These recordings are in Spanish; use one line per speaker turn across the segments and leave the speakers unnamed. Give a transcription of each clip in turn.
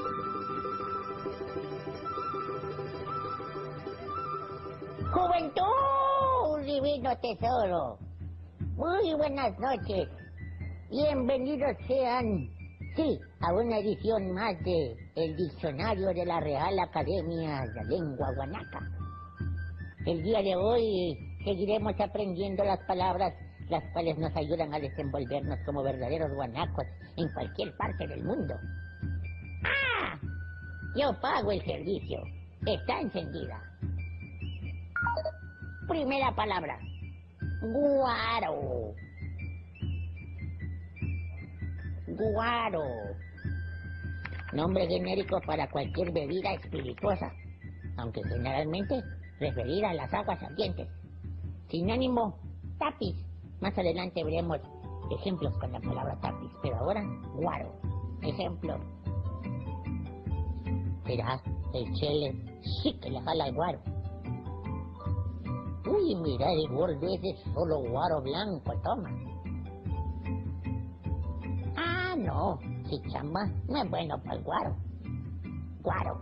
Juventud, divino tesoro. Muy buenas noches. Bienvenidos sean, sí, a una edición más de El Diccionario de la Real Academia de la Lengua Guanaca. El día de hoy seguiremos aprendiendo las palabras las cuales nos ayudan a desenvolvernos como verdaderos guanacos en cualquier parte del mundo. ¡Ah! Yo pago el servicio. Está encendida. Primera palabra. Guaro. Guaro. Nombre genérico para cualquier bebida espirituosa, aunque generalmente referida a las aguas ardientes. Sinónimo, tapiz. Más adelante veremos ejemplos con la palabra tapiz, pero ahora, guaro. Ejemplo. Mira, el chele sí que le jala el guaro. Uy, mira, el gordo ese solo guaro blanco toma. Ah, no, si chamba no es bueno para el guaro. Guaro.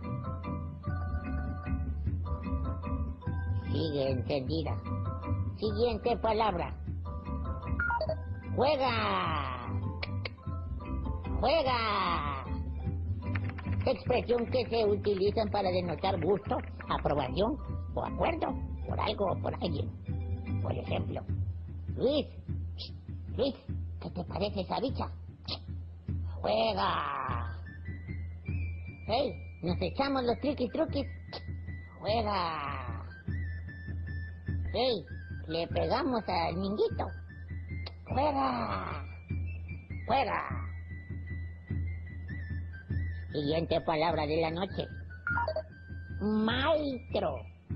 Sigue encendida. Siguiente palabra. Juega. Juega. Expresión que se utilizan para denotar gusto, aprobación o acuerdo por algo o por alguien. Por ejemplo, Luis, ¿qué te parece esa bicha? Juega. Hey, nos echamos los truquis. Juega. Hey, le pegamos al minguito. Juega. Juega. Siguiente palabra de la noche. Maestro.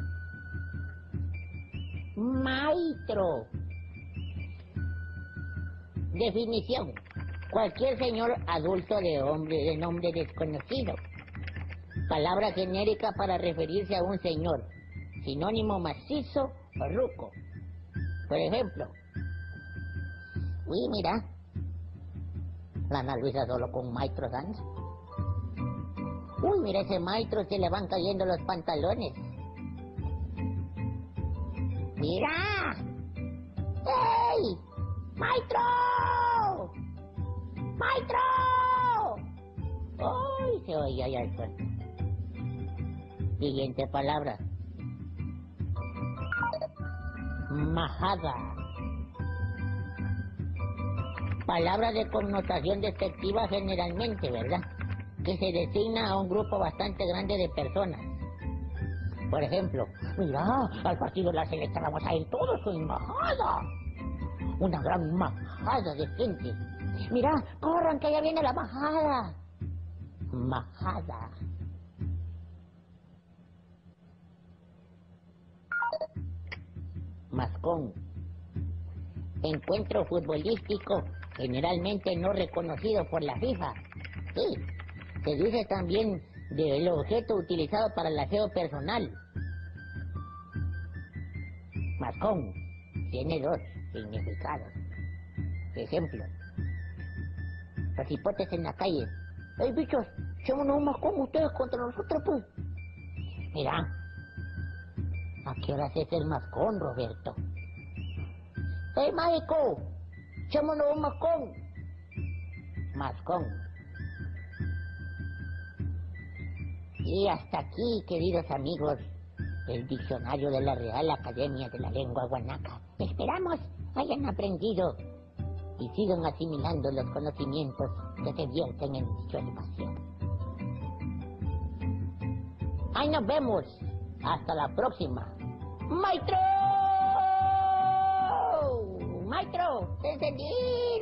Maestro. Definición. Cualquier señor adulto de nombre desconocido. Palabra genérica para referirse a un señor. Sinónimo macizo o ruco. Por ejemplo. Uy, mira. La Ana Luisa solo con maestros anda. Uy, mira, ese maestro se le van cayendo los pantalones. ¡Mira! ¡Ey! ¡Maestro! ¡Maestro! ¡Ay, se oye allá el suelo! Siguiente palabra. Majada. Palabra de connotación despectiva generalmente, ¿verdad? Que se designa a un grupo bastante grande de personas. Por ejemplo, mira, al partido de la selección vamos a ir todos con majada. Una gran majada de gente. Mira, corran que ya viene la majada. Majada. Mascón. Encuentro futbolístico generalmente no reconocido por la FIFA. Sí. Se dice también del objeto utilizado para el aseo personal. Mascón tiene dos significados. Ejemplo. Los hipotes en la calle. ¡Ey, bichos! ¡Echémonos un mascón ustedes contra nosotros, pues! Mira. ¿A qué horas es el mascón, Roberto? ¡Ey, mágico! ¡Echémonos un mascón! Mascón. Y hasta aquí, queridos amigos, el diccionario de la Real Academia de la Lengua Guanaca. Esperamos hayan aprendido y sigan asimilando los conocimientos que se vierten en dicho espacio. ¡Ahí nos vemos! ¡Hasta la próxima! ¡Maestro! ¡Maestro! ¡Te encendí!